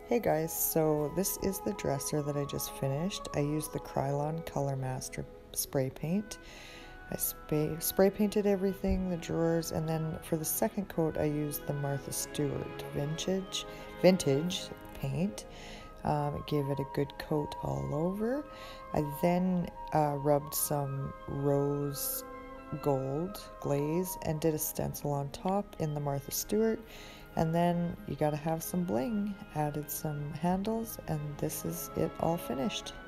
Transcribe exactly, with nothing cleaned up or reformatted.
Hey guys, so this is the dresser that I just finished. I used the Krylon Color Master spray paint. I spray, spray painted everything, the drawers, and then for the second coat I used the Martha Stewart vintage, vintage paint. Um, it gave it a good coat all over. I then uh, rubbed some rose gold glaze and did a stencil on top in the Martha Stewart. And then you gotta have some bling, added some handles, and this is it all finished.